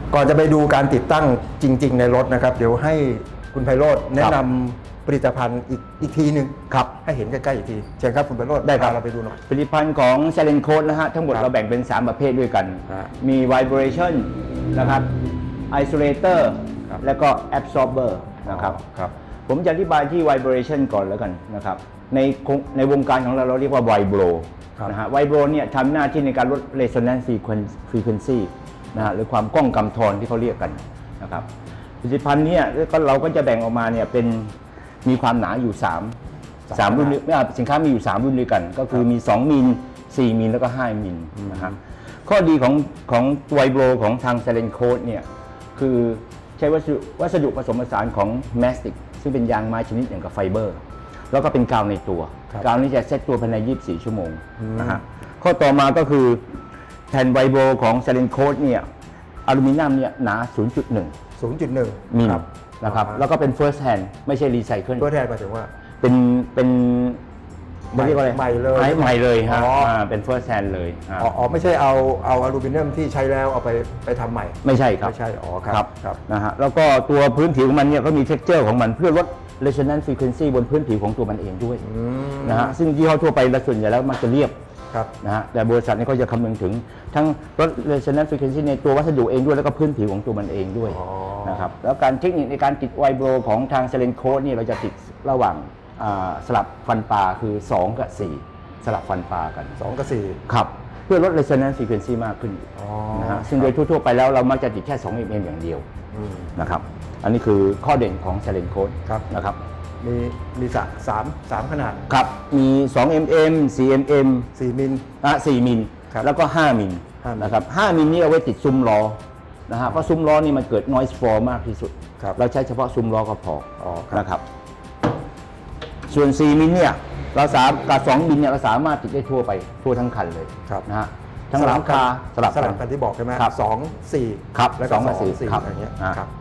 ก่อนจะไปดูการติดตั้งจริงๆในรถนะครับเดี๋ยวให้คุณไพโรจน์แนะนำผลิตภัณฑ์อีกทีหนึ่งครับให้เห็นใกล้ๆอีกทีเชิญครับคุณไพโรจน์ได้ครับเราไปดูหน่อยผลิตภัณฑ์ของ Silent Code นะฮะทั้งหมดเราแบ่งเป็น3ประเภทด้วยกันมี Vibration นะครับ Isolator แล้วก็ Absorber นะครับผมจะอธิบายที่ Vibration ก่อนแล้วกันนะครับในวงการของเราเรียกว่า Vibro นะฮะ Vibro เนี่ยทำหน้าที่ในการลด Resonance Frequency นะฮะหรือความก้องกำธรที่เขาเรียกกันนะครับผลิตภัณฑ์นี้เราก็จะแบ่งออกมาเนี่ยเป็นมีความหนาอยู่3รุ่นสินค้ามีอยู่3รุ่นด้วยกันก็คือมี2มิล4มิลแล้วก็5มิลนะฮะข้อดีของไวโบรของทาง Silent Code เนี่ยคือใช้วัสดุผสมผสานของแมสติกซึ่งเป็นยางไม้ชนิดอย่างกับไฟเบอร์แล้วก็เป็นกาวในตัวกาวนี้จะเซตตัวภายใน24ชั่วโมงนะฮะข้อต่อมาก็คือแผ่นไวโบรของ Silent Code เนี่ยอลูมิเนียมเนี่ยหนา 0.1 มิลนะครับแล้วก็เป็น first hand ไม่ใช่รีไซเคิล first hand หมายถึงว่าเป็นเรียกว่าอะไรใหม่เลยใหม่เลยฮะเป็น first hand เลยอ๋อไม่ใช่เอาอลูมิเนียมที่ใช้แล้วเอาไปทำใหม่ไม่ใช่ครับไม่ใช่อ๋อครับนะฮะแล้วก็ตัวพื้นผิวของมันเนี่ยก็มี texture ของมันเพื่อลด resonance frequency บนพื้นผิวของตัวมันเองด้วยนะฮะซึ่งยี่ห้อทั่วไปส่วนใหญ่แล้วมันจะเรียบนะฮะแต่บริษัทนี้ก็จะคำนึงถึงทั้งลด resonance frequency ในตัววัสดุเองด้วยแล้วก็พื้นผิวของตัวมันเองด้วยนะครับแล้วการเทคนิคในการติดไวโบรของทาง Silent Code นี่เราจะติดระหว่างสลับฟันปลาคือ2กับ4สลับฟันปลากัน 2กับ4 ครับเพื่อลด resonance frequency มากขึ้นนะฮะซึ่งโดยทั่วๆไปแล้วเรามักจะติดแค่2 mm อย่างเดียวนะครับอันนี้คือข้อเด่นของ Silent Code นะครับมี3ขนาดครับมี2 mm 4 mm 4มิล 4มิลแล้วก็5มิลนะครับ5มิลนี่เอาไว้ติดซุ้มล้อนะฮะเพราะซุ้มล้อนี่มันเกิด noise floor มากที่สุดเราใช้เฉพาะซุ้มล้อก็พอนะครับส่วน4มิลเนี่ยเรากับ2มิลเนี่ยเราสามารถติดได้ทั่วไปทั่วทั้งคันเลยนะฮะทั้งหลังคาสลับกันที่บอกใช่ไหม2 4 ครับแล้วก็2 4อย่างเงี้ยครับ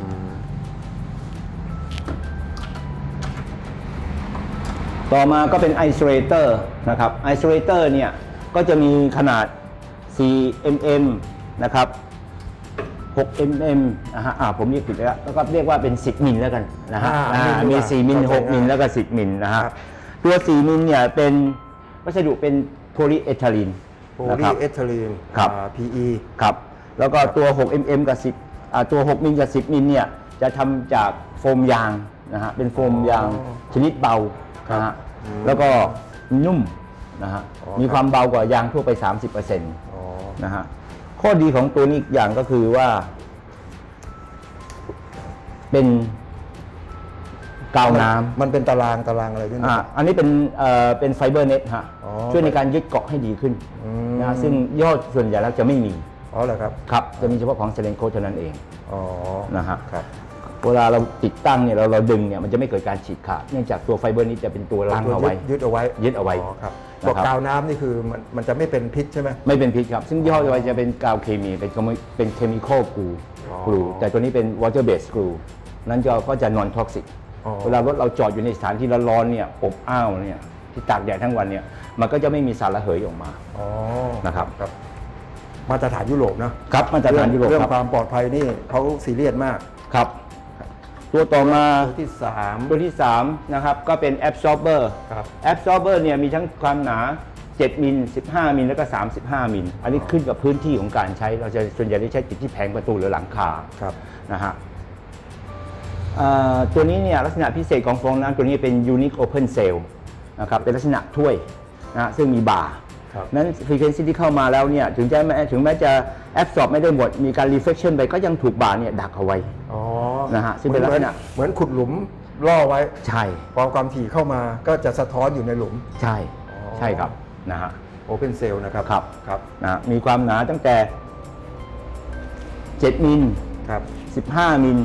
ต่อมาก็เป็น Isolator นะครับ Isolator เนี่ยก็จะมีขนาด4 mm นะครับ6 mm นะฮะผมเรียกผิดแล้วก็เรียกว่าเป็น10มิลแล้วกันนะฮะมี4มิล6มิลแล้วก็10มิลนะฮะตัว4มิลเนี่ยเป็นวัสดุเป็นโพลีเอทิลีนครับ PE ครับแล้วก็ตัว6 mm กับตัว6มิลกับ10มิลเนี่ยจะทำจากโฟมยางนะฮะเป็นโฟมยางชนิดเบานะฮะแล้วก็นุ่มนะฮะมีความเบากว่ายางทั่วไป 30% นะฮะข้อดีของตัวนี้อีกอย่างก็คือว่าเป็นกาวน้ำมันเป็นตารางอะไรด้วยนะอันนี้เป็นไฟเบอร์เน็ตฮะช่วยในการยึดเกาะให้ดีขึ้นนะซึ่งย่อส่วนใหญ่แล้วจะไม่มีเหรอครับครับจะมีเฉพาะของ Silent Code เท่านั้นเองนะฮะเวลาเราติดตั้งเนี่ยเราดึงเนี่ยมันจะไม่เกิดการฉีกขาดเนื่องจากตัวไฟเบอร์นี้จะเป็นตัวรั้งเอาไว้ยึดเอาไว้ครับตัวกาวน้ำนี่คือมันจะไม่เป็นพิษใช่ไหมไม่เป็นพิษครับซึ่งยี่ห้อจะเป็นกาวเคมีเป็นเคมีคอลกรูแต่ตัวนี้เป็น water based glue นั้นก็จะ non toxic เวลารถเราจอดอยู่ในสถานที่ร้อนๆเนี่ยอบอ้าวเนี่ยที่ตากแดดทั้งวันเนี่ยมันก็จะไม่มีสารระเหยออกมานะครับมาตรฐานยุโรปนะครับมาตรฐานยุโรปเรื่องความปลอดภัยนี่เขาซีเรียสมากครับตัวต่อมาตัวที่ 3นะครับก็เป็น absorber absorber เนี่ยมีทั้งความหนา7มิล15มิลแล้วก็35มิลอันนี้ขึ้นกับพื้นที่ของการใช้เราจะส่วนใหญ่ได้ใช้ติดที่แผงประตูหรือหลังคานะฮะตัวนี้เนี่ยลักษณะพิเศษของฟองน้ำตัวนี้เป็น unique open cell นะครับเป็นลักษณะถ้วยนะซึ่งมีบ่านั้น frequency ที่เข้ามาแล้วเนี่ยถึงแม้จะ absorb ไม่ได้หมดมีการ reflection ไปก็ยังถูกบ่าเนี่ยดักเอาไว้นะฮะซึ่งเป็นลักษณะเหมือนขุดหลุมล่อไว้ใช่พอความถี่เข้ามาก็จะสะท้อนอยู่ในหลุมใช่ครับนะฮะ open cell นะครับนะมีความหนาตั้งแต่7มิล15มิล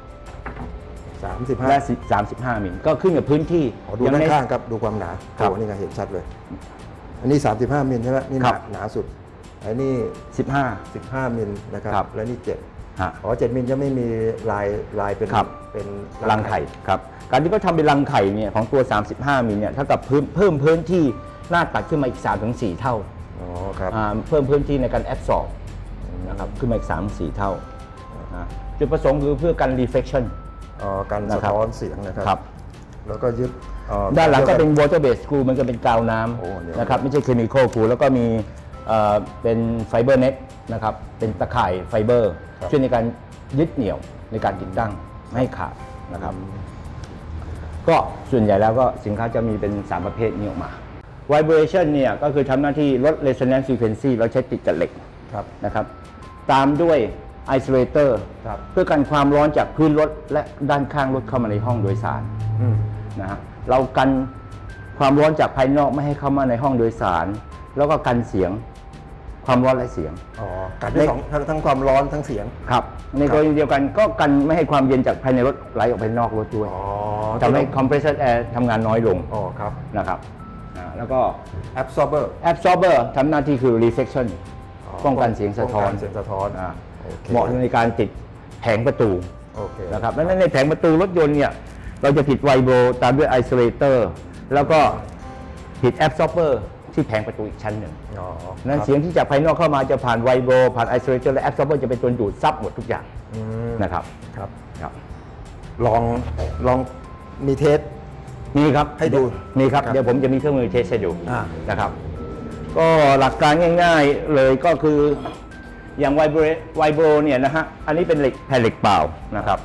35 และ35มิลก็ขึ้นกับพื้นที่ดูด้านข้างครับดูความหนาโอ้นี่ก็เห็นชัดเลยอันนี้35มิลใช่ไหมนี่หนาสุดอันนี้15มิลนะครับและนี่7มิลจะไม่มีลายเป็นรังไข่ครับการที่เขาทำเป็นรังไข่เนี่ยของตัว35มิลเนี่ยเท่ากับเพิ่มพื้นที่หน้าตัดขึ้นมาอีก 3-4 เท่าเพิ่มพื้นที่ในการแอบสอบนะครับขึ้นมาอีก 3-4 เท่าจุดประสงค์คือเพื่อกัน reflection การสะท้อนเสียงนะครับแล้วก็ยึดด้านหลังก็เป็น water based screw มันก็เป็นกาวน้ำนะครับไม่ใช่ chemical screw แล้วก็มีเป็น fiber net นะครับเป็นตะข่ายไฟเบอร์ช่วยในการยึดเหนี่ยวในการติดตั้งไม่ให้ขาดนะครับก็ส่วนใหญ่แล้วก็สินค้าจะมีเป็น3ประเภทนี้ออกมา vibration เนี่ยก็คือทำหน้าที่ลด resonance frequency เราใช้ติดกับเหล็กนะครับตามด้วย isolator เพื่อกันความร้อนจากพื้นรถและด้านข้างรถเข้ามาในห้องโดยสารนะฮะเรากันความร้อนจากภายนอกไม่ให้เข้ามาในห้องโดยสารแล้วก็กันเสียงความร้อนและเสียงกันได้ทั้งความร้อนทั้งเสียงครับในกรณีเดียวกันก็กันไม่ให้ความเย็นจากภายในรถไหลออกไปนอกรถด้วยทำให้ compressor air ทำงานน้อยลงนะครับแล้วก็ absorber ทำหน้าที่คือ reflection ป้องกันเสียงสะท้อนเหมาะในการติดแผงประตูนะครับและในแผงประตูรถยนต์เนี่ยเราจะติดไวโบรตามด้วย isolator แล้วก็ติด absorber ที่แผงประตูอีกชั้นหนึ่งนั้นเสียงที่จากภายนอกเข้ามาจะผ่านไวโบรผ่าน isolator และ absorber จะเป็นตัวดูดซับหมดทุกอย่างนะครับลองมีเทสมีครับให้ดูมีครับเดี๋ยวผมจะมีเครื่องมือเทสให้ดูนะครับก็หลักการง่ายๆเลยก็คืออย่างไวโบรเนี่ยนะฮะอันนี้เป็นเหล็กแผ่นเหล็กเปล่านะครับ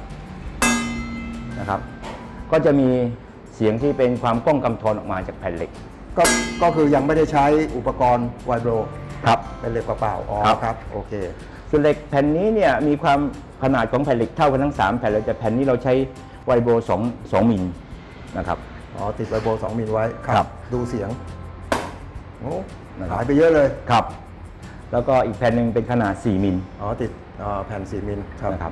ก็จะมีเสียงที่เป็นความก้องกำธรออกมาจากแผ่นเหล็กก็คือยังไม่ได้ใช้อุปกรณ์ไวโบรครับเป็นเหล็กเปล่าครับโอเคส่วนเหล็กแผ่นนี้เนี่ยมีความขนาดของแผ่นเหล็กเท่ากันทั้ง3แผ่นเลยแต่แผ่นนี้เราใช้ไวโบร2มิลนะครับติดไวโบร2มิลไว้ครับดูเสียงหายไปเยอะเลยครับแล้วก็อีกแผ่นหนึ่งเป็นขนาด4มิลติดแผ่น4มิลนะครับ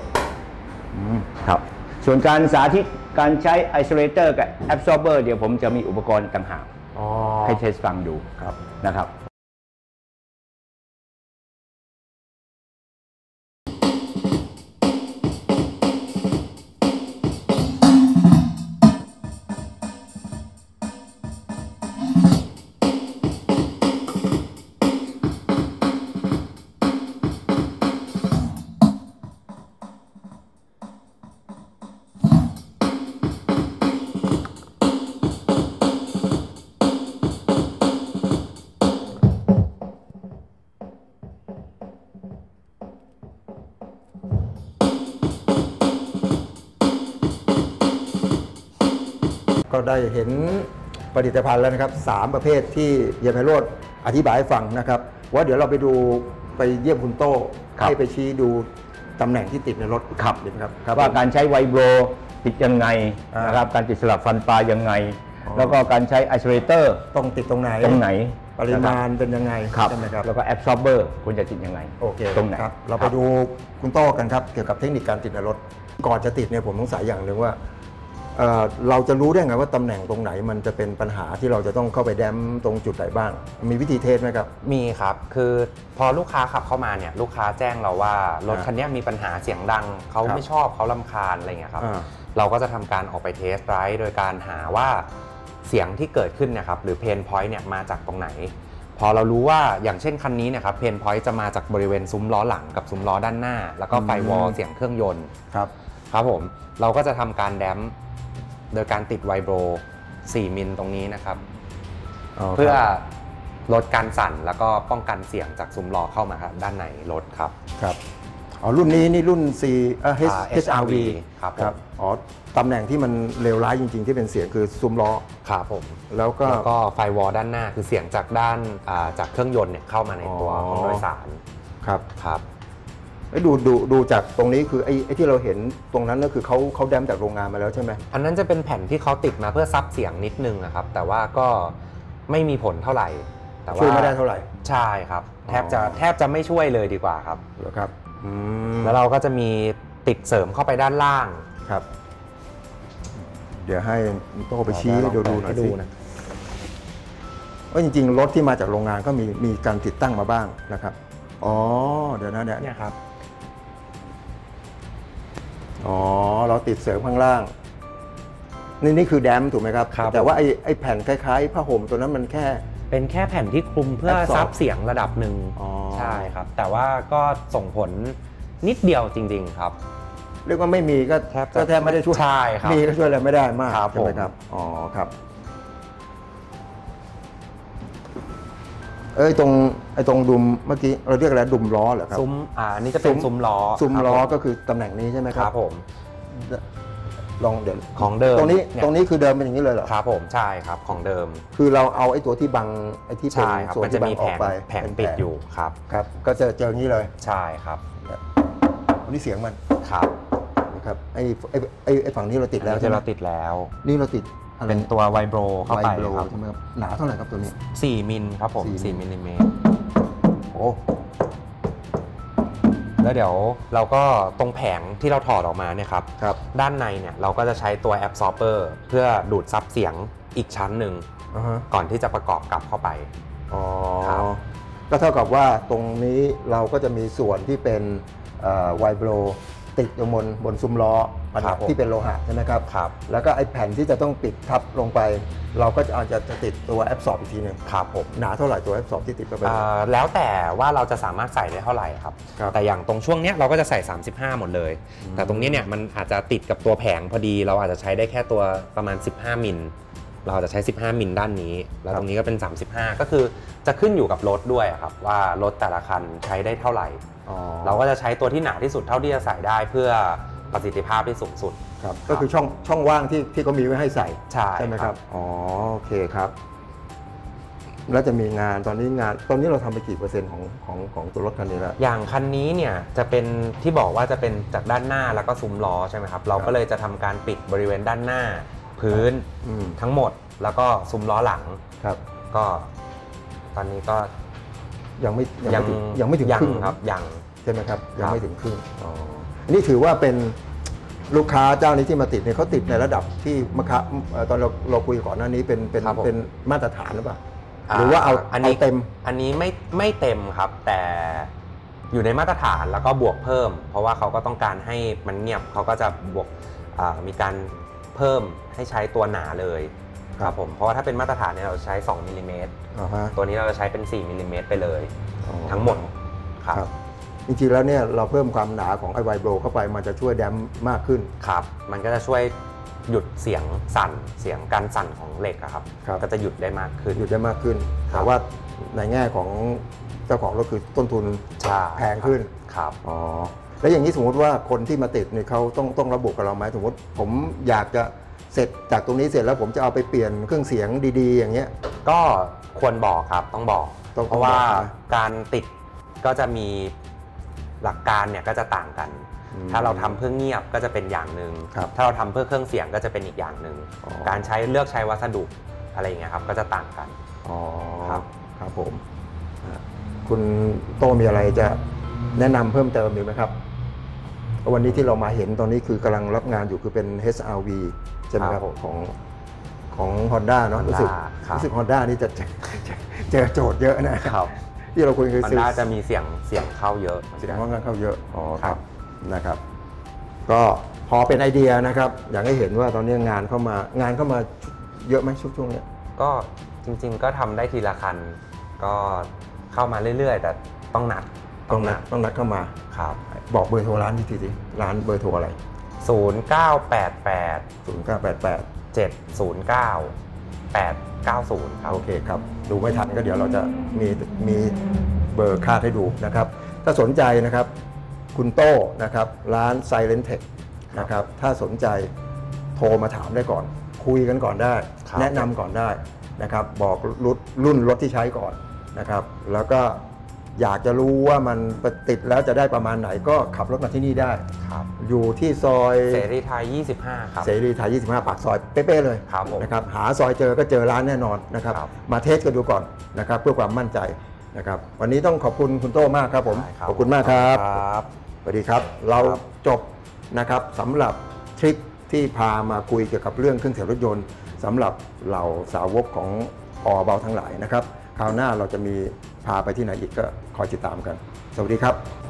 ครับส่วนการสาธิตการใช้ isolator กับ absorber เดี๋ยวผมจะมีอุปกรณ์ต่างหากให้เทสฟังดูนะครับก็ได้เห็นผลิตภัณฑ์แล้วนะครับ3ประเภทที่เฮียไพโรจน์อธิบายให้ฟังนะครับว่าเดี๋ยวเราไปดูไปเยี่ยมคุณโต้ให้ไปชี้ดูตำแหน่งที่ติดในรถดีไหมครับว่าการใช้ไวโบรติดยังไงนะครับการติดสลับฟันปลายังไงแล้วก็การใช้ isolator ต้องติดตรงไหนปริมาณเป็นยังไงใช่ไหมครับแล้วก็ absorber ควรจะติดยังไงตรงไหนเราไปดูคุณโต้กันครับเกี่ยวกับเทคนิคการติดในรถก่อนจะติดเนี่ยผมสงสัยอย่างหนึ่งว่าเราจะรู้ได้ไงว่าตำแหน่งตรงไหนมันจะเป็นปัญหาที่เราจะต้องเข้าไปแดมตรงจุดไหนบ้างมีวิธีเทสไหมครับมีครับคือพอลูกค้าขับเข้ามาเนี่ยลูกค้าแจ้งเราว่ารถคันนี้มีปัญหาเสียงดังเขาไม่ชอบเขารำคาญอะไรเงี้ยครับเราก็จะทำการออกไปเทสไรด์โดยการหาว่าเสียงที่เกิดขึ้นนะครับหรือเพนพอยต์เนี่ยมาจากตรงไหนพอเรารู้ว่าอย่างเช่นคันนี้เนี่ยครับเพนพอยต์จะมาจากบริเวณซุ้มล้อหลังกับซุ้มล้อด้านหน้าแล้วก็ไฟวอลเสียงเครื่องยนต์ครับผมเราก็จะทำการแดมโดยการติดไวโบร4มิลตรงนี้นะครับเพื่อลดการสั่นแล้วก็ป้องกันเสียงจากซุ้มล้อเข้ามาด้านในรถครับรุ่นนี้นี่รุ่น HRV ครับตำแหน่งที่มันเลวร้ายจริงๆที่เป็นเสียงคือซุ้มล้อครับผมแล้วก็ไฟวอลด้านหน้าคือเสียงจากด้านจากเครื่องยนต์เนี่ยเข้ามาในตัวห้องโดยสารครับดูจากตรงนี้คือไอ้ที่เราเห็นตรงนั้นก็คือเขาแดมจากโรงงานมาแล้วใช่ไหมอันนั้นจะเป็นแผ่นที่เขาติดมาเพื่อซับเสียงนิดนึงนะครับแต่ว่าก็ไม่มีผลเท่าไหร่แต่ว่าช่วยไม่ได้เท่าไหร่ใช่ครับแทบจะไม่ช่วยเลยดีกว่าครับแล้วเราก็จะมีติดเสริมเข้าไปด้านล่างครับเดี๋ยวให้โต้ไปชี้ดูหน่อยสิว่าจริงๆรถที่มาจากโรงงานก็มีการติดตั้งมาบ้างนะครับเดี๋ยวนะเนี่ยครับเราติดเสริมข้างล่างนี่คือแดมถูกไหมครับแต่ว่าไอ้แผ่นคล้ายๆผ้าห่มตัวนั้นมันเป็นแค่แผ่นที่คลุมเพื่อซับเสียงระดับหนึ่งใช่ครับแต่ว่าก็ส่งผลนิดเดียวจริงๆครับเรียกว่าไม่มีก็แทบไม่ได้ช่วยใช่ครับมีก็ช่วยอะไรไม่ได้มากครับใช่ไหมครับอ๋อครับตรงดุมเมื่อกี้เราเรียกอะไรดุมล้อเหรอครับซุ้มอันนี้จะเป็นซุ้มล้อซุ้มล้อครับก็คือตำแหน่งนี้ใช่ไหมผคมรับครับผมลองเดี๋ยวของเดิมตรงนี้เนี่ยตรงนี้คือเดิมเป็นอย่างนี้เลยเหรอครับผมใช่ครับของเดิมคือเราเอาไอ้ตัวที่บังไอ้ที่เป็นใช่ครับส่วนมันจะที่บัมีงออกไปแผงปิดอยู่ครับครับ ก็จะเจออย่างนี้เลยใช่ครับอันนี้เสียงมันครับนะครับไอ้ฝั่งนี้เราติดแล้วอันใช่นี้ไหมเราติดแล้วนี่เราติดอะไรเป็นตัวไวโบรเข้าไปไวโบรครับใช่ไหมครับหนาเท่าไหร่ครับตัวนี้ 4 มิลครับผม 4 4 มิลลิเมตรโอ้แล้วเดี๋ยวเราก็ตรงแผงที่เราถอดออกมาเนี่ยครับครับด้านในเนี่ยเราก็จะใช้ตัว absorber เพื่อดูดซับเสียงอีกชั้นหนึ่งอ่าฮะก่อนที่จะประกอบกลับเข้าไปอ๋อครับก็เท่ากับว่าตรงนี้เราก็จะมีส่วนที่เป็นไวโบรติดอยู่บนซุ้มล้อผนังที่เป็นโลหะใช่ไหมครับครับแล้วก็ไอ้แผ่นที่จะต้องปิดทับลงไป เราก็จะติดตัวแอบซอร์บอีกทีหนึงครับผมหนาเท่าไหร่ตัวแอบซอร์บที่ติดเข้าไปแล้วแต่ว่าเราจะสามารถใส่ได้เท่าไหร่ครับครับแต่อย่างตรงช่วงเนี้ยเราก็จะใส่ 35 หมดเลย แต่ตรงนี้เนี่ยมันอาจจะติดกับตัวแผงพอดี เราอาจจะใช้ได้แค่ตัวประมาณ 15 มิล เราอาจจะใช้ 15 มิลด้านนี้ แล้วตรงนี้ก็เป็น 35 ก็คือจะขึ้นอยู่กับรถด้วยครับว่ารถแต่ละคันใช้ได้เท่าไหร่อ๋อเราก็จะใช้ตัวที่หนาที่สุดเท่าที่จะใส่ได้เพื่อประสิทธิภาพที่สูงสุดครับก็คือช่องว่างที่เขามีไว้ให้ใส่ใช่ไหมคครัรับบ อ๋อโอเคครับ แล้วจะมีงานตอนนี้เราทำไปกี่เปอร์เซ็นต์ของตัวรถคันนี้แล้วอย่างคันนี้เนี่ยจะเป็นที่บอกว่าจะเป็นจากด้านหน้าแล้วก็ซุ้มล้อใช่ไหมครับ เราก็เลยจะทำการปิดบริเวณด้านหน้า พื้น ทั้งหมดแล้วก็ซุ้มล้อหลังครับก็ตอนนี้ก็ยังไม่ถึงครึ่งครับยังใช่ไหมครับยังครับไม่ถึงครึ่งอ๋อนี่ถือว่าเป็นลูกค้าเจ้านี้ที่มาติดเนี่ยเขาติดในระดับที่ตอนเราคุยก่อนหน้านี้เป็นมาตรฐานหรือเปล่าหรือว่าเอาเต็มอันนี้ไม่เต็มครับ แต่อยู่ในมาตรฐานแล้วก็บวกเพิ่ม เพราะว่าเขาก็ต้องการให้มันเงียบเขาก็จะบวกมีการเพิ่มให้ใช้ตัวหนาเลยครับผมเพราะว่าถ้าเป็นมาตรฐานเนี่ยเราใช้2มิลลิเมตรอ่าฮะตัวนี้เราจะใช้เป็น4มิลลิเมตรไปเลยอ๋อทั้งหมดครับจริงๆแล้วเนี่ยเราเพิ่มความหนาของไอไวโบรเข้าไปมันจะช่วยแดมมากขึ้นครับมันก็จะช่วยหยุดเสียงสั่นเสียงการสั่นของเหล็กอะครับครับก็จะหยุดได้มากขึ้นหยุดได้มากขึ้นครับแต่ว่าในแง่ของเจ้าของรถคือต้นทุนใช่แพงขึ้นครับอ๋อแล้วอย่างนี้สมมติว่าคนที่มาติดเนี่ยเขาต้องระบุกับเราไหมสมมติผมอยากจะเสร็จจากตรงนี้เสร็จแล้วผมจะเอาไปเปลี่ยนเครื่องเสียงดีๆ อย่างเงี้ยก็ควรบอกครับต้องบอกต้องเพราะว่าบอกนะการติดก็จะมีหลักการเนี่ยก็จะต่างกัน ถ้าเราทำเพื่อเงียบก็จะเป็นอย่างหนึ่งครับถ้าเราทำเพื่อเครื่องเสียงก็จะเป็นอีกอย่างหนึ่งอ๋อการเลือกใช้วัสดุอะไรอย่างเงี้ยครับก็จะต่างกันอ๋อครับครับผมคุณโตมีอะไรจะแนะนำเพิ่มเติมอีกไหมครับวันนี้ที่เรามาเห็นตอนนี้คือกำลังรับงานอยู่คือเป็น HRV ใช่ไหมครับของ Honda เนาะรู้สึกครับ Honda นี่จะเจอโจทย์เยอะนะครับ ที่เราคุยคือมันน่าจะมีเสียงเข้าเยอะเสียงค่อนข้างเข้าเยอะอ๋อครับนะครับ ก็พอเป็นไอเดียนะครับ อยากให้เห็นว่าตอนนี้งานเข้ามาเยอะไหมช่วงนี้ก็จริงๆก็ทำได้ทีละคันก็เข้ามาเรื่อยๆ แต่ต้องนัดต้องนัดเข้ามาครับบอกเบอร์โทรร้านทีสิร้านเบอร์โทรอะไร 0988 0988 709 890 ครับโอเคครับ ดูไม่ทันก็เดี๋ยวเราจะมีเบอร์คาดให้ดูนะครับ ถ้าสนใจนะครับ คุณโต้นะครับร้าน Silent Tech นะครับถ้าสนใจโทรมาถามได้ก่อน คุยกันก่อนได้ครับแนะนำก่อนได้นะครับ บอกรุ่นรถที่ใช้ก่อนนะครับ แล้วก็อยากจะรู้ว่ามันติดแล้วจะได้ประมาณไหนก็ขับรถมาที่นี่ได้ครับอยู่ที่ซอยเสรีไทย 25 ครับเสรีไทย 25 ปากซอยเป๊ะๆเลยครับผมนะครับหาซอยเจอก็เจอร้านแน่นอนนะครับครับมาเทสกันดูก่อนนะครับเพื่อความมั่นใจนะครับวันนี้ต้องขอบคุณคุณโต้มากครับผมได้ครับขอบคุณมากครับครับสวัสดีครับ เราครับจบนะครับสำหรับทริปที่พามาคุยเกี่ยวกับเรื่องเครื่องเสียงรถยนต์สำหรับเหล่าสาวกของอเบาทั้งหลายนะครับคราวหน้าเราจะมีพาไปที่ไหนอีกก็คอยติดตามกัน สวัสดีครับ